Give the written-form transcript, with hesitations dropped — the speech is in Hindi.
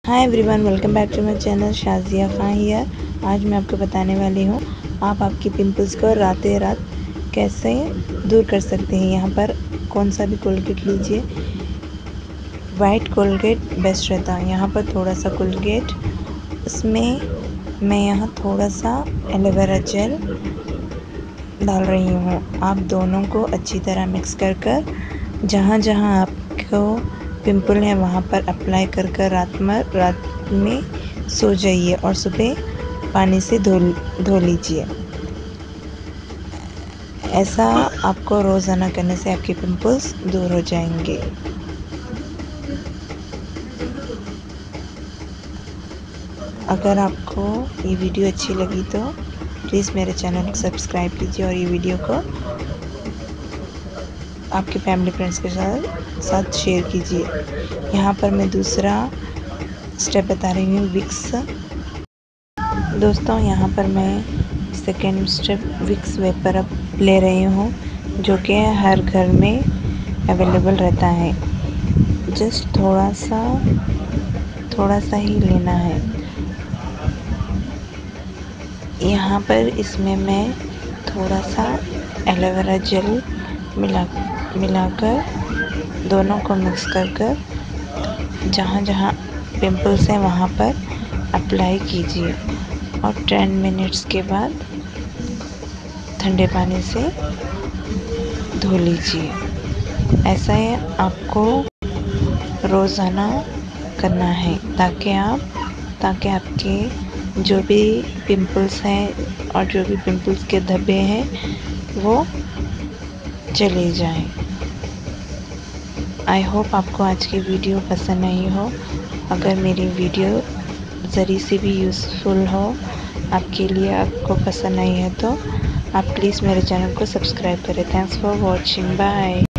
Hi everyone, welcome back to my channel Shazia Khan here. आज मैं आपको बताने वाली हूँ आप आपकी पिंपल्स को रातें रात कैसे दूर कर सकते हैं। यहाँ पर कौन सा भी कोलगेट लीजिए, वाइट कोलगेट बेस्ट रहता है। यहाँ पर थोड़ा सा कोलगेट, उसमें मैं यहाँ थोड़ा सा एलोवेरा जेल डाल रही हूँ। आप दोनों को अच्छी तरह मिक्स कर जहाँ जहाँ आपको पिंपल है वहाँ पर अप्लाई कर रात में सो जाइए और सुबह पानी से धो लीजिए। ऐसा आपको रोज़ाना करने से आपके पिंपल्स दूर हो जाएंगे। अगर आपको ये वीडियो अच्छी लगी तो प्लीज़ मेरे चैनल को सब्सक्राइब कीजिए और ये वीडियो को आपके फैमिली फ्रेंड्स के साथ शेयर कीजिए। यहाँ पर मैं दूसरा स्टेप बता रही हूँ, विक्स। दोस्तों, यहाँ पर मैं second step Vicks VapoRub ले रही हूँ, जो कि हर घर में अवेलेबल रहता है। जस्ट थोड़ा सा ही लेना है। यहाँ पर इसमें मैं थोड़ा सा एलोवेरा जेल मिलाकर दोनों को मिक्स कर जहाँ जहाँ पिंपल्स हैं वहाँ पर अप्लाई कीजिए और 10 मिनट्स के बाद ठंडे पानी से धो लीजिए। ऐसा ही आपको रोज़ाना करना है ताकि आपके जो भी पिंपल्स हैं और जो भी पिंपल्स के धब्बे हैं वो चले जाएं। आई होप आपको आज की वीडियो पसंद आई हो। अगर मेरी वीडियो ज़री सी भी यूज़फुल हो आपके लिए, आपको पसंद आई है तो आप प्लीज़ मेरे चैनल को सब्सक्राइब करें। Thanks for watching, bye.